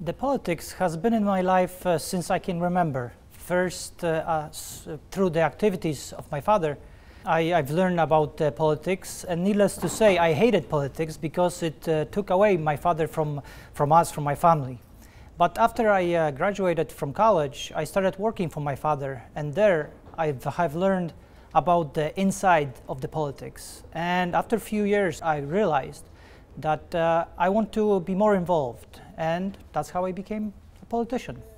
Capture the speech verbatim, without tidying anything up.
The politics has been in my life uh, since I can remember. First, uh, uh, through the activities of my father, I, I've learned about uh, politics, and needless to say, I hated politics because it uh, took away my father from, from us, from my family. But after I uh, graduated from college, I started working for my father, and there I've, I've learned about the inside of the politics. And after a few years, I realized that uh, I want to be more involved, and that's how I became a politician.